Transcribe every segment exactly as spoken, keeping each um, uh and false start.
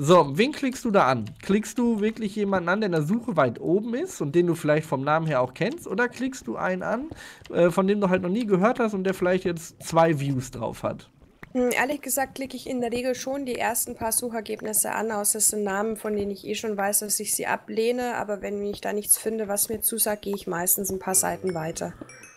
So, wen klickst du da an? Klickst du wirklich jemanden an, der in der Suche weit oben ist und den du vielleicht vom Namen her auch kennst? Oder klickst du einen an, äh, von dem du halt noch nie gehört hast und der vielleicht jetzt zwei Views drauf hat? Hm, ehrlich gesagt klicke ich in der Regel schon die ersten paar Suchergebnisse an, außer es sind Namen, von denen ich eh schon weiß, dass ich sie ablehne. Aber wenn ich da nichts finde, was mir zusagt, gehe ich meistens ein paar Seiten weiter.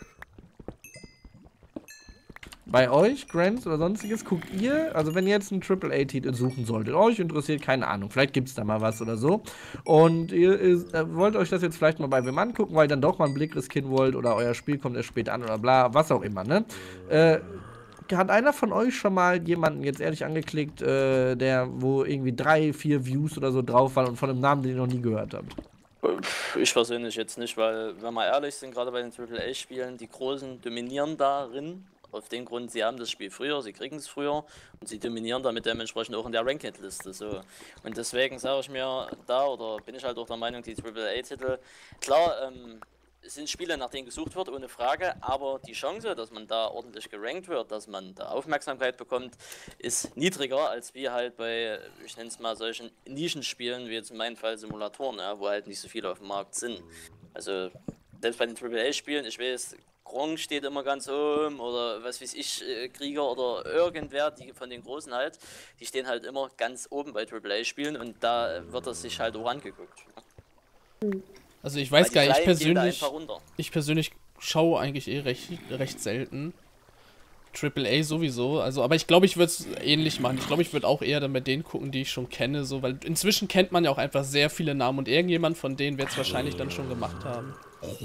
Bei euch, Grants oder sonstiges, guckt ihr, also wenn ihr jetzt einen Triple A-Titel suchen solltet, euch interessiert, keine Ahnung, vielleicht gibt es da mal was oder so, und ihr, ihr äh, wollt euch das jetzt vielleicht mal bei wem angucken, weil ihr dann doch mal einen Blick riskieren wollt oder euer Spiel kommt erst spät an oder bla, was auch immer, ne? Äh, hat einer von euch schon mal jemanden jetzt ehrlich angeklickt, äh, der, wo irgendwie drei, vier Views oder so drauf waren und von einem Namen, den ihr noch nie gehört habt? Ich persönlich jetzt nicht, weil, wenn wir ehrlich sind, gerade bei den Triple A-Spielen, die Großen dominieren darin. Auf den Grund, sie haben das Spiel früher, sie kriegen es früher und sie dominieren damit dementsprechend auch in der Ranked-Liste. So. Und deswegen sage ich mir da, oder bin ich halt auch der Meinung, die Triple A-Titel, klar, ähm, es sind Spiele, nach denen gesucht wird, ohne Frage, aber die Chance, dass man da ordentlich gerankt wird, dass man da Aufmerksamkeit bekommt, ist niedriger als wie halt bei, ich nenne es mal, solchen Nischenspielen, wie jetzt in meinem Fall Simulatoren, ja, wo halt nicht so viele auf dem Markt sind. Also, selbst bei den Triple A-Spielen, ich weiß, Gronk steht immer ganz oben oder was weiß ich, äh, Krieger oder irgendwer, die von den Großen halt, die stehen halt immer ganz oben bei Triple A-Spielen und da wird das sich halt auch angeguckt. Also ich weiß gar nicht, ich persönlich, runter. ich persönlich schaue eigentlich eh recht, recht selten. Triple A sowieso, also, aber ich glaube, ich würde es ähnlich machen. Ich glaube, ich würde auch eher dann bei denen gucken, die ich schon kenne, so, weil inzwischen kennt man ja auch einfach sehr viele Namen und irgendjemand von denen wird es wahrscheinlich dann schon gemacht haben.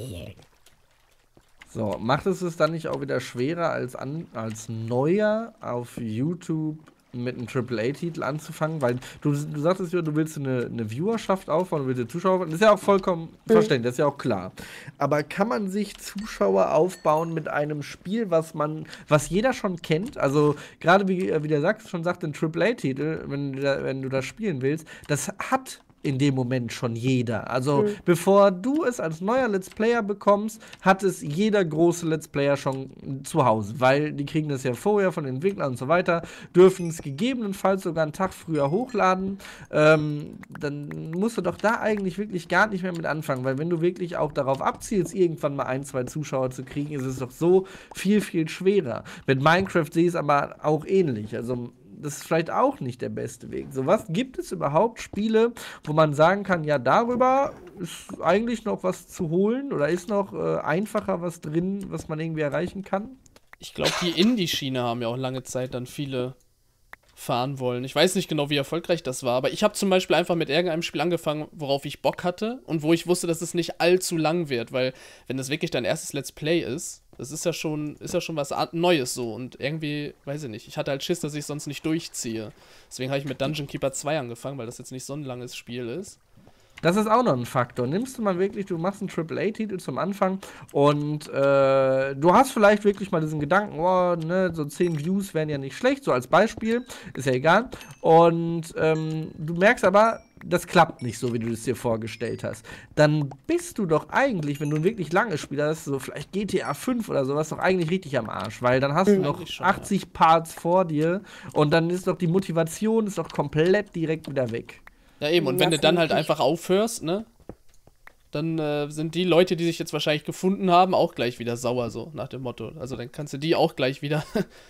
So, macht es es dann nicht auch wieder schwerer, als, an, als Neuer auf YouTube mit einem Triple A-Titel anzufangen? Weil du, du sagtest ja, du willst eine, eine Viewerschaft aufbauen, du willst eine Zuschauer. Das ist ja auch vollkommen mhm. verständlich, das ist ja auch klar. Aber kann man sich Zuschauer aufbauen mit einem Spiel, was man, was jeder schon kennt? Also, gerade wie, wie der Sachs schon sagt, ein Triple A-Titel, wenn, du da, wenn du das spielen willst, das hat in dem Moment schon jeder. Also, mhm. bevor du es als neuer Let's Player bekommst, hat es jeder große Let's Player schon zu Hause, weil die kriegen das ja vorher von den Entwicklern und so weiter, dürfen es gegebenenfalls sogar einen Tag früher hochladen. Ähm, dann musst du doch da eigentlich wirklich gar nicht mehr mit anfangen, weil wenn du wirklich auch darauf abzielst, irgendwann mal ein, zwei Zuschauer zu kriegen, ist es doch so viel, viel schwerer. Mit Minecraft sehe ich es aber auch ähnlich. Also, das ist vielleicht auch nicht der beste Weg. So, was gibt es überhaupt Spiele, wo man sagen kann, ja, darüber ist eigentlich noch was zu holen oder ist noch äh, einfacher was drin, was man irgendwie erreichen kann? Ich glaube, die Indie-Schiene haben ja auch lange Zeit dann viele fahren wollen. Ich weiß nicht genau, wie erfolgreich das war, aber ich habe zum Beispiel einfach mit irgendeinem Spiel angefangen, worauf ich Bock hatte und wo ich wusste, dass es nicht allzu lang wird, weil wenn das wirklich dein erstes Let's Play ist, das ist ja schon, ist ja schon was Neues so und irgendwie, weiß ich nicht, ich hatte halt Schiss, dass ich sonst nicht durchziehe. Deswegen habe ich mit Dungeon Keeper zwei angefangen, weil das jetzt nicht so ein langes Spiel ist. Das ist auch noch ein Faktor. Nimmst du mal wirklich, du machst einen Triple A-Titel zum Anfang und äh, du hast vielleicht wirklich mal diesen Gedanken, oh, ne, so zehn Views wären ja nicht schlecht, so als Beispiel, ist ja egal. Und ähm, du merkst aber, das klappt nicht so, wie du es dir vorgestellt hast. Dann bist du doch eigentlich, wenn du ein wirklich langes Spiel hast, so vielleicht G T A fünf oder sowas, doch eigentlich richtig am Arsch, weil dann hast mhm. du noch schon, achtzig ja. Parts vor dir und dann ist doch die Motivation ist doch komplett direkt wieder weg. Ja eben, und wenn du dann halt einfach aufhörst, ne, dann äh, sind die Leute, die sich jetzt wahrscheinlich gefunden haben, auch gleich wieder sauer, so nach dem Motto. Also dann kannst du die auch gleich wieder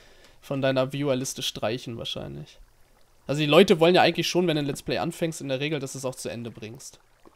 von deiner Viewerliste streichen wahrscheinlich. Also die Leute wollen ja eigentlich schon, wenn du ein Let's Play anfängst, in der Regel, dass du es auch zu Ende bringst.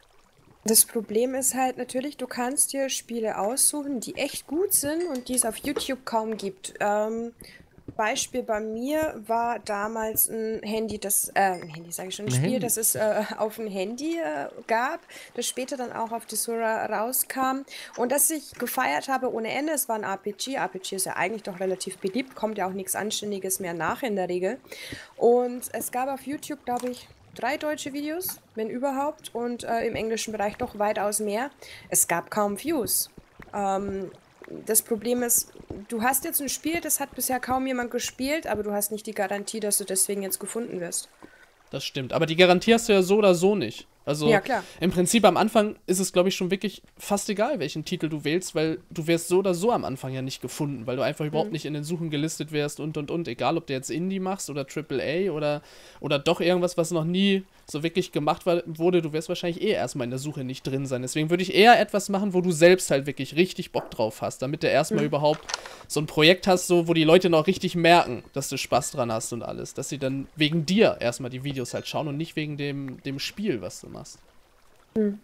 Das Problem ist halt natürlich, du kannst dir Spiele aussuchen, die echt gut sind und die es auf YouTube kaum gibt. Ähm, Beispiel bei mir war damals ein Handy, das, äh, ein Handy sage ich schon, ein, ein Spiel, Handy. das es äh, auf ein Handy äh, gab, das später dann auch auf die Sura rauskam und das ich gefeiert habe ohne Ende. Es war ein R P G. R P G ist ja eigentlich doch relativ beliebt, kommt ja auch nichts Anständiges mehr nach in der Regel. Und es gab auf YouTube, glaube ich, drei deutsche Videos, wenn überhaupt, und äh, im englischen Bereich doch weitaus mehr. Es gab kaum Views. Ähm, Das Problem ist, du hast jetzt ein Spiel, das hat bisher kaum jemand gespielt, aber du hast nicht die Garantie, dass du deswegen jetzt gefunden wirst. Das stimmt. Aber die Garantie hast du ja so oder so nicht. Also Ja, klar. im Prinzip am Anfang ist es, glaube ich, schon wirklich fast egal, welchen Titel du wählst, weil du wirst so oder so am Anfang ja nicht gefunden, weil du einfach überhaupt Mhm. nicht in den Suchen gelistet wärst und und und. Egal, ob du jetzt Indie machst oder Triple A oder, oder doch irgendwas, was noch nie so wirklich gemacht war, wurde, du wirst wahrscheinlich eh erstmal in der Suche nicht drin sein. Deswegen würde ich eher etwas machen, wo du selbst halt wirklich richtig Bock drauf hast, damit du erstmal Mhm. überhaupt so ein Projekt hast, so, wo die Leute noch richtig merken, dass du Spaß dran hast und alles. Dass sie dann wegen dir erstmal die Videos halt schauen und nicht wegen dem, dem Spiel, was du machst. Mhm.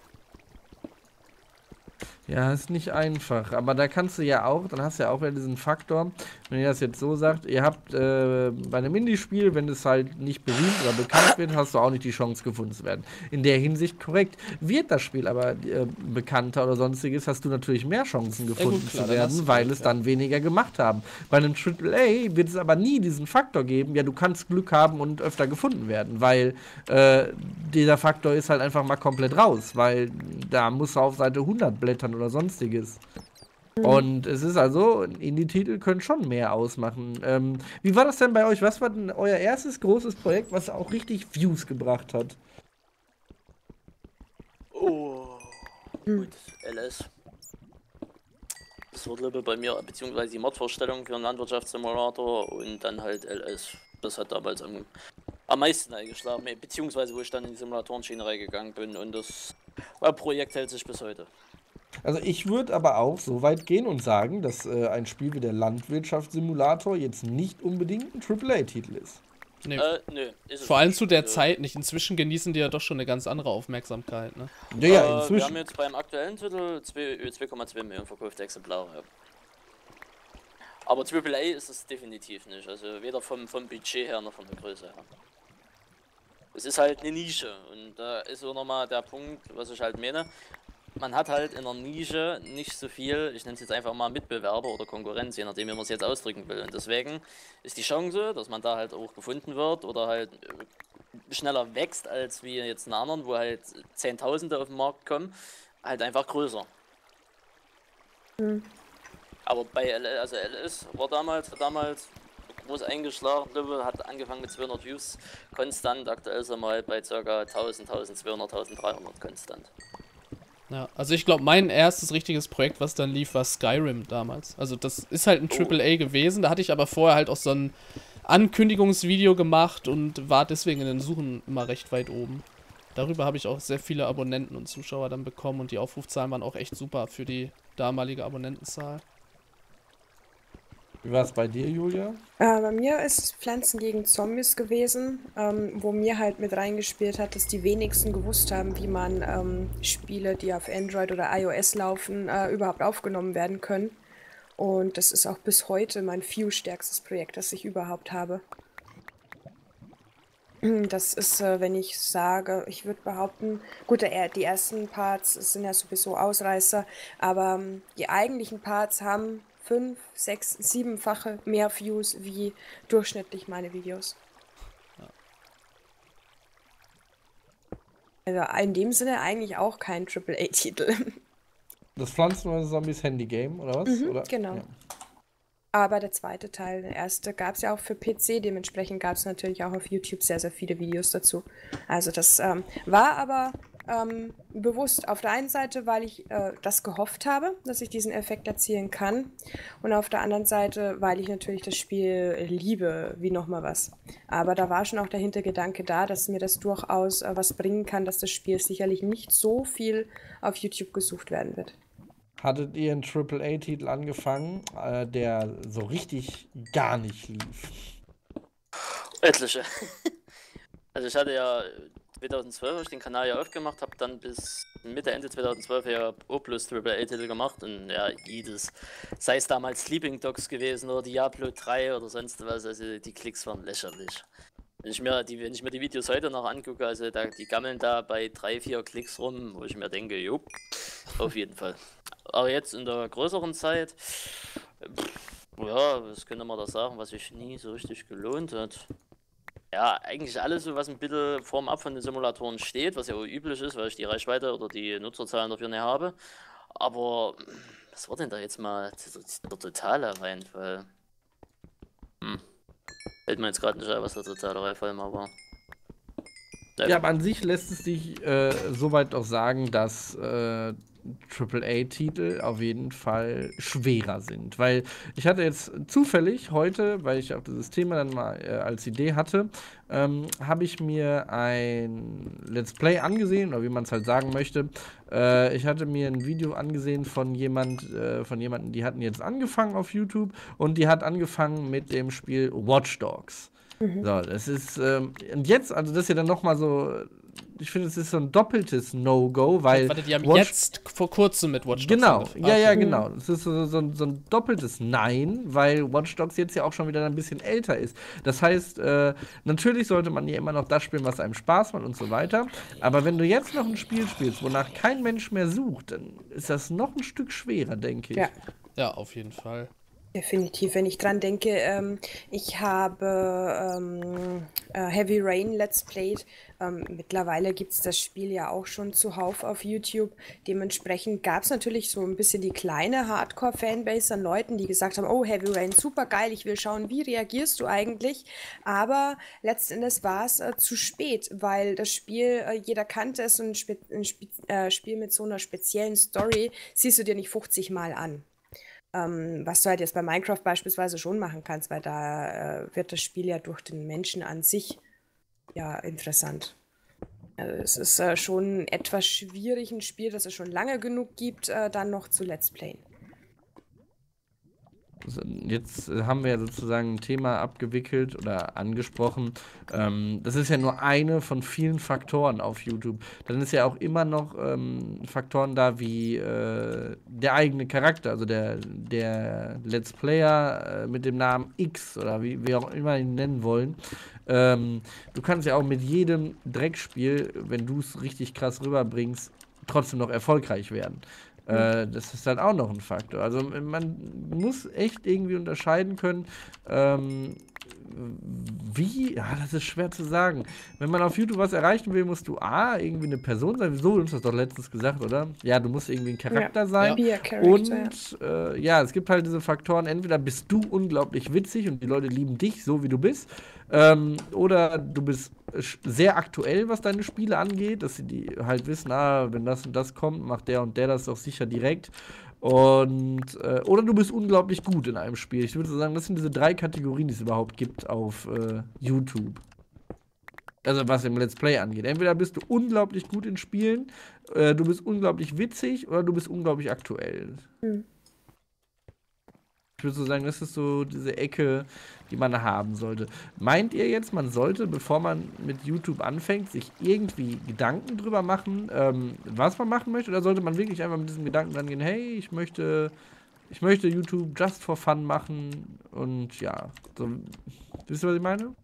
Ja, ist nicht einfach, aber da kannst du ja auch, dann hast du ja auch wieder diesen Faktor, wenn ihr das jetzt so sagt, ihr habt äh, bei einem Indie-Spiel, wenn es halt nicht berühmt oder bekannt wird, hast du auch nicht die Chance gefunden zu werden. In der Hinsicht korrekt. Wird das Spiel aber äh, bekannter oder sonstiges, hast du natürlich mehr Chancen gefunden gut, klar, zu dann hast werden, du weil recht, es ja. dann weniger gemacht haben. Bei einem Triple A wird es aber nie diesen Faktor geben, ja, du kannst Glück haben und öfter gefunden werden, weil äh, dieser Faktor ist halt einfach mal komplett raus, weil da musst du auf Seite hundert blättern oder sonstiges. Und es ist also, Indie-Titel können schon mehr ausmachen. Ähm, wie war das denn bei euch? Was war denn euer erstes großes Projekt, was auch richtig Views gebracht hat? Oh. Gut, L S. Das wurde bei mir, beziehungsweise die Mod-Vorstellung für einen Landwirtschaftssimulator und dann halt L S. Das hat damals am, am meisten eingeschlagen, beziehungsweise wo ich dann in die Simulatoren-Schiene reingegangen bin und das Projekt hält sich bis heute. Also ich würde aber auch so weit gehen und sagen, dass äh, ein Spiel wie der Landwirtschaftssimulator jetzt nicht unbedingt ein Triple A-Titel ist. Nee, Äh, nö, ist es vor allem nicht. zu der Äh, Zeit nicht. Inzwischen genießen die ja doch schon eine ganz andere Aufmerksamkeit, ne? Ja, ja, äh, Wir haben inzwischen. jetzt beim aktuellen Titel zwei Komma zwei Millionen verkaufte Exemplare. Aber Triple A ist es definitiv nicht. Also weder vom, vom Budget her noch von der Größe her. Es ist halt eine Nische und da ist so nochmal der Punkt, was ich halt meine. Man hat halt in der Nische nicht so viel, ich nenne es jetzt einfach mal Mitbewerber oder Konkurrenz, je nachdem, wie man es jetzt ausdrücken will. Und deswegen ist die Chance, dass man da halt auch gefunden wird oder halt äh, schneller wächst als wie jetzt in anderen, wo halt Zehntausende auf den Markt kommen, halt einfach größer. Mhm. Aber bei L S, also L S war damals, damals groß eingeschlagen, hat angefangen mit zweihundert Views konstant, aktuell sind wir halt bei ca. tausend, tausendzweihundert, tausenddreihundert konstant. Ja, also ich glaube, mein erstes richtiges Projekt, was dann lief, war Skyrim damals. Also das ist halt ein Oh. Triple A gewesen. Da hatte ich aber vorher halt auch so ein Ankündigungsvideo gemacht und war deswegen in den Suchen immer recht weit oben. Darüber habe ich auch sehr viele Abonnenten und Zuschauer dann bekommen und die Aufrufzahlen waren auch echt super für die damalige Abonnentenzahl. Wie war es bei dir, Julia? Äh, bei mir ist es Pflanzen gegen Zombies gewesen, ähm, wo mir halt mit reingespielt hat, dass die wenigsten gewusst haben, wie man ähm, Spiele, die auf Android oder iOS laufen, äh, überhaupt aufgenommen werden können. Und das ist auch bis heute mein view-stärkstes Projekt, das ich überhaupt habe. Das ist, äh, wenn ich sage, ich würde behaupten, gut, der, die ersten Parts sind ja sowieso Ausreißer, aber ähm, die eigentlichen Parts haben fünf, sechs, siebenfache mehr Views wie durchschnittlich meine Videos. Also in dem Sinne eigentlich auch kein Triple A-Titel. Das Pflanzen vs. Zombies Handy-Game, oder was? Mhm, oder? genau. Ja. Aber der zweite Teil, der erste, gab es ja auch für P C, dementsprechend gab es natürlich auch auf YouTube sehr, sehr viele Videos dazu. Also das ähm, war aber ähm, bewusst auf der einen Seite, weil ich äh, das gehofft habe, dass ich diesen Effekt erzielen kann, und auf der anderen Seite, weil ich natürlich das Spiel liebe, wie nochmal was. Aber da war schon auch der Hintergedanke da, dass mir das durchaus äh, was bringen kann, dass das Spiel sicherlich nicht so viel auf YouTube gesucht werden wird. Hattet ihr einen Triple A-Titel angefangen, äh, der so richtig gar nicht lief? Etliche. Also ich hatte ja zweitausendzwölf hab ich den Kanal ja aufgemacht, habe dann bis Mitte, Ende zweitausendzwölf ja O plus Triple A-Titel gemacht und ja, jedes, sei es damals Sleeping Dogs gewesen oder Diablo drei oder sonst was, also die Klicks waren lächerlich. Wenn ich mir die, wenn ich mir die Videos heute noch angucke, also da, die gammeln da bei drei, vier Klicks rum, wo ich mir denke, jo, auf jeden Fall. Aber jetzt in der größeren Zeit, pff, ja, was könnte man da sagen, was sich nie so richtig gelohnt hat? Ja, eigentlich alles so, was ein bisschen vorm Ab von den Simulatoren steht, was ja auch üblich ist, weil ich die Reichweite oder die Nutzerzahlen dafür nicht habe. Aber was war denn da jetzt mal der, der totale Reinfall? Hm. Fällt mir jetzt gerade nicht ein, was der totale Reinfall mal war. betreffen. Ja, aber an sich lässt es sich äh, soweit auch sagen, dass äh, Triple A-Titel auf jeden Fall schwerer sind. Weil ich hatte jetzt zufällig heute, weil ich auch dieses Thema dann mal äh, als Idee hatte, ähm, habe ich mir ein Let's Play angesehen, oder wie man es halt sagen möchte. Äh, ich hatte mir ein Video angesehen von jemand, äh, von jemandem, die hatten jetzt angefangen auf YouTube und die hat angefangen mit dem Spiel Watch Dogs. Mhm. So, das ist, ähm, und jetzt, also das ist ja dann nochmal so, ich finde, es ist so ein doppeltes No-Go, weil. Warte, die haben Watch- jetzt vor kurzem mit Watch Dogs Genau, angefangen. ja, ja, Okay. genau. Es ist so, so, so ein doppeltes Nein, weil Watch Dogs jetzt ja auch schon wieder ein bisschen älter ist. Das heißt, äh, natürlich sollte man ja immer noch das spielen, was einem Spaß macht und so weiter. Aber wenn du jetzt noch ein Spiel spielst, wonach kein Mensch mehr sucht, dann ist das noch ein Stück schwerer, denke ich. Ja. Ja, auf jeden Fall. Definitiv, wenn ich dran denke, ähm, ich habe ähm, äh, Heavy Rain Let's Played. Ähm, mittlerweile gibt es das Spiel ja auch schon zuhauf auf YouTube. Dementsprechend gab es natürlich so ein bisschen die kleine Hardcore-Fanbase an Leuten, die gesagt haben, oh, Heavy Rain, super geil, ich will schauen, wie reagierst du eigentlich? Aber letzten Endes war es äh, zu spät, weil das Spiel, äh, jeder kannte es und ein, Spe ein Spe äh, Spiel mit so einer speziellen Story siehst du dir nicht fünfzig Mal an. Ähm, was du halt jetzt bei Minecraft beispielsweise schon machen kannst, weil da äh, wird das Spiel ja durch den Menschen an sich ja interessant. Also es ist äh, schon etwas schwierig, ein Spiel, das es schon lange genug gibt, äh, dann noch zu Let's Playen. Jetzt äh, haben wir ja sozusagen ein Thema abgewickelt oder angesprochen. Ähm, das ist ja nur eine von vielen Faktoren auf YouTube. Dann ist ja auch immer noch ähm, Faktoren da wie äh, der eigene Charakter, also der, der Let's Player äh, mit dem Namen X oder wie wir auch immer ihn nennen wollen. Ähm, du kannst ja auch mit jedem Dreckspiel, wenn du es richtig krass rüberbringst, trotzdem noch erfolgreich werden. Äh, das ist halt auch noch ein Faktor. Also man muss echt irgendwie unterscheiden können, ähm, wie, ja, das ist schwer zu sagen. Wenn man auf YouTube was erreichen will, musst du A, irgendwie eine Person sein. So, du hast das doch letztens gesagt, oder? Ja, du musst irgendwie ein Charakter Ja. sein. Be a character, Und äh, ja, es gibt halt diese Faktoren, entweder bist du unglaublich witzig und die Leute lieben dich, so wie du bist, ähm, oder du bist sch- sehr aktuell, was deine Spiele angeht, dass sie die halt wissen, ah, wenn das und das kommt, macht der und der das doch sicher direkt. Und, äh, oder du bist unglaublich gut in einem Spiel. Ich würde so sagen, das sind diese drei Kategorien, die es überhaupt gibt auf äh, YouTube. Also was im Let's Play angeht. Entweder bist du unglaublich gut in Spielen, äh, du bist unglaublich witzig oder du bist unglaublich aktuell. Mhm. Ich würde so sagen, das ist so diese Ecke, die man haben sollte. Meint ihr jetzt, man sollte, bevor man mit YouTube anfängt, sich irgendwie Gedanken drüber machen, ähm, was man machen möchte? Oder sollte man wirklich einfach mit diesem Gedanken dann gehen, hey, ich möchte, ich möchte YouTube just for fun machen und ja, so, wisst ihr, was ich meine?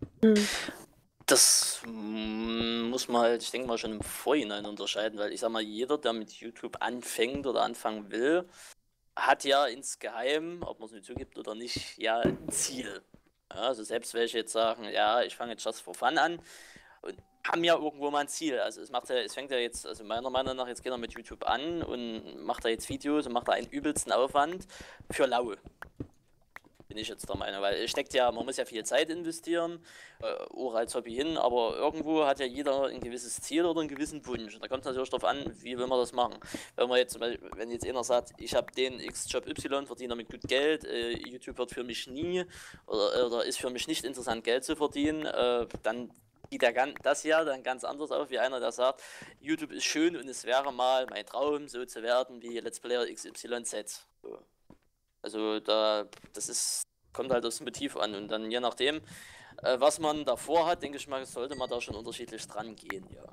Das mm, muss man halt, ich denke mal, schon im Vorhinein unterscheiden, weil ich sag mal, jeder, der mit YouTube anfängt oder anfangen will, hat ja insgeheim, ob man es nicht zugibt oder nicht, ja ein Ziel. Ja, also selbst welche jetzt sagen, ja, ich fange jetzt just for fun an und haben ja irgendwo mal ein Ziel. Also es macht ja, es fängt ja jetzt, also meiner Meinung nach, jetzt geht er mit YouTube an und macht da jetzt Videos und macht da einen übelsten Aufwand für lau. Bin ich jetzt der Meinung, weil es steckt ja, man muss ja viel Zeit investieren, äh, auch als Hobby hin, aber irgendwo hat ja jeder ein gewisses Ziel oder einen gewissen Wunsch. Und da kommt es natürlich darauf an, wie will man das machen. Wenn man jetzt, wenn jetzt einer sagt, ich habe den X-Job Y, verdiene damit gut Geld, äh, YouTube wird für mich nie oder, oder ist für mich nicht interessant, Geld zu verdienen, äh, dann sieht der gan- das ja dann ganz anders auf, wie einer, der sagt, YouTube ist schön und es wäre mal mein Traum, so zu werden wie Let's Player X Y Z. So. Also da, das ist, kommt halt aufs Motiv an und dann je nachdem, äh, was man davor hat, denke ich mal, sollte man da schon unterschiedlich dran gehen, ja.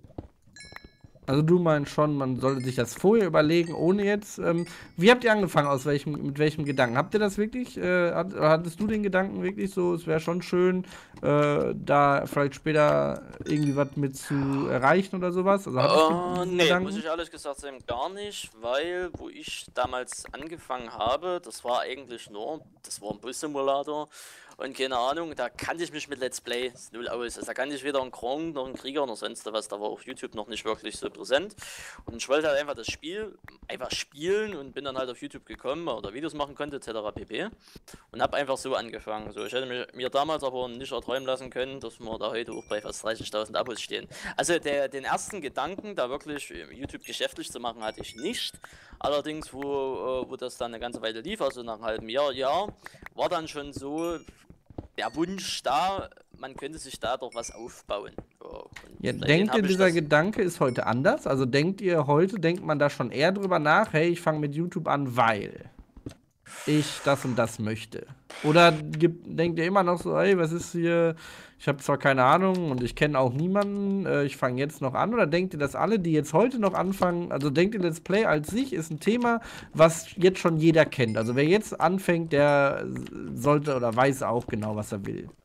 Also du meinst schon, man sollte sich das vorher überlegen, ohne jetzt. Ähm, wie habt ihr angefangen? Aus welchem, mit welchem Gedanken? Habt ihr das wirklich? Äh, hat, hattest du den Gedanken wirklich so? Es wäre schon schön, äh, da vielleicht später irgendwie was mit zu erreichen oder sowas? Also hattest du Äh, diesen nee, Gedanken? muss ich ehrlich gesagt sagen, gar nicht, weil wo ich damals angefangen habe, das war eigentlich nur, das war ein Bus-Simulator und keine Ahnung, da kannte ich mich mit Let's Play null aus. Also da kannte ich weder einen Gronk noch einen Krieger noch sonst was, da war auf YouTube noch nicht wirklich so präsent. Und ich wollte halt einfach das Spiel einfach spielen und bin dann halt auf YouTube gekommen oder Videos machen konnte, et cetera pp. Und habe einfach so angefangen. So, ich hätte mir, mir damals aber nicht erträumen lassen können, dass wir da heute auch bei fast dreißigtausend Abos stehen. Also der, den ersten Gedanken, da wirklich YouTube geschäftlich zu machen, hatte ich nicht. Allerdings, wo, äh, wo das dann eine ganze Weile lief, also nach einem halben Jahr, ja, war dann schon so der Wunsch da, man könnte sich da doch was aufbauen. So, ja, denkt ihr, dieser Gedanke ist heute anders? Also denkt ihr heute, denkt man da schon eher drüber nach, hey, ich fange mit YouTube an, weil ich das und das möchte? Oder gibt, denkt ihr immer noch so, hey, was ist hier, ich habe zwar keine Ahnung und ich kenne auch niemanden, äh, ich fange jetzt noch an? Oder denkt ihr, dass alle, die jetzt heute noch anfangen, also denkt ihr, Let's Play als sich ist ein Thema, was jetzt schon jeder kennt? Also wer jetzt anfängt, der sollte oder weiß auch genau, was er will.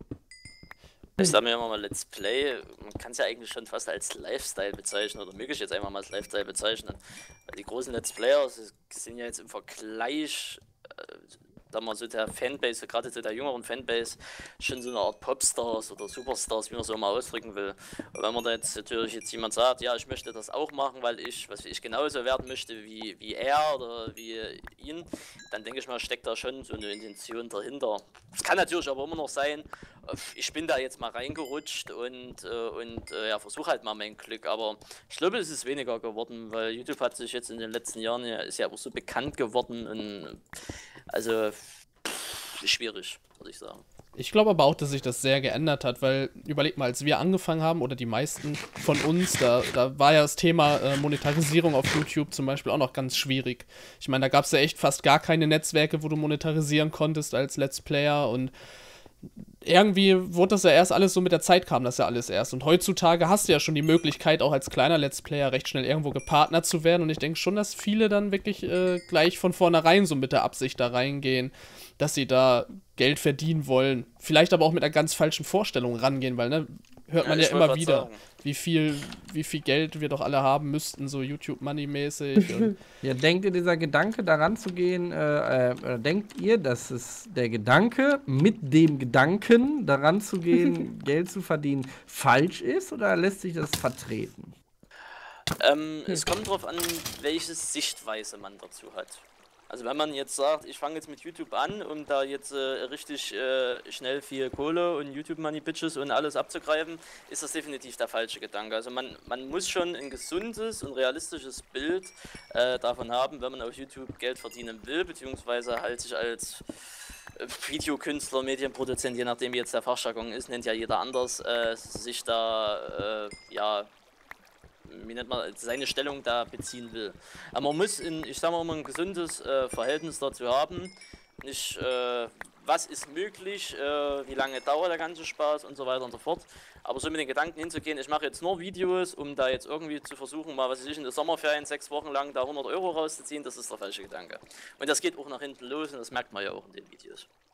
Ich sage mir immer mal Let's Play, man kann es ja eigentlich schon fast als Lifestyle bezeichnen oder möglich jetzt einfach mal als Lifestyle bezeichnen. Weil die großen Let's Player sind ja jetzt im Vergleich, äh, da man so der Fanbase, gerade so der jüngeren Fanbase, schon so eine Art Popstars oder Superstars, wie man so mal ausdrücken will. Und wenn man da jetzt natürlich jetzt jemand sagt, ja, ich möchte das auch machen, weil ich, was ich genauso werden möchte wie, wie er oder wie ihn, dann denke ich mal, steckt da schon so eine Intention dahinter. Es kann natürlich aber immer noch sein, ich bin da jetzt mal reingerutscht und, äh, und äh, ja, versuche halt mal mein Glück, aber ich glaube, es ist weniger geworden, weil YouTube hat sich jetzt in den letzten Jahren, ja, ist ja auch so bekannt geworden und also pff, schwierig, würde ich sagen. Ich glaube aber auch, dass sich das sehr geändert hat, weil, überleg mal, als wir angefangen haben, oder die meisten von uns, da, da war ja das Thema äh, Monetarisierung auf YouTube zum Beispiel auch noch ganz schwierig. Ich meine, da gab es ja echt fast gar keine Netzwerke, wo du monetarisieren konntest als Let's Player und irgendwie wurde das ja erst alles so, mit der Zeit kam das ja alles erst. Und heutzutage hast du ja schon die Möglichkeit, auch als kleiner Let's Player recht schnell irgendwo gepartnert zu werden. Und ich denke schon, dass viele dann wirklich äh, gleich von vornherein so mit der Absicht da reingehen, dass sie da Geld verdienen wollen. Vielleicht aber auch mit einer ganz falschen Vorstellung rangehen, weil, ne, hört man ja, ja immer wieder, sagen. wie viel, wie viel Geld wir doch alle haben müssten, so YouTube-Money-mäßig. Ja, denkt ihr, dieser Gedanke, daran zu gehen, äh, äh, denkt ihr, dass es der Gedanke, mit dem Gedanken daran zu gehen, Geld zu verdienen, falsch ist, oder lässt sich das vertreten? Ähm, es kommt darauf an, welche Sichtweise man dazu hat. Also wenn man jetzt sagt, ich fange jetzt mit YouTube an, um da jetzt äh, richtig äh, schnell viel Kohle und YouTube-Money-Bitches und alles abzugreifen, ist das definitiv der falsche Gedanke. Also man, man muss schon ein gesundes und realistisches Bild äh, davon haben, wenn man auf YouTube Geld verdienen will, beziehungsweise halt sich als äh, Videokünstler, Medienproduzent, je nachdem wie jetzt der Fachjargon ist, nennt ja jeder anders, äh, sich da, äh, ja, wie nennt man, seine Stellung da beziehen will. Aber man muss, in, ich sag mal, immer ein gesundes äh, Verhältnis dazu haben. Nicht, äh, was ist möglich, äh, wie lange dauert der ganze Spaß und so weiter und so fort. Aber so mit den Gedanken hinzugehen, ich mache jetzt nur Videos, um da jetzt irgendwie zu versuchen, mal, was weiß ich, in der Sommerferien sechs Wochen lang da hundert Euro rauszuziehen, das ist der falsche Gedanke. Und das geht auch nach hinten los und das merkt man ja auch in den Videos.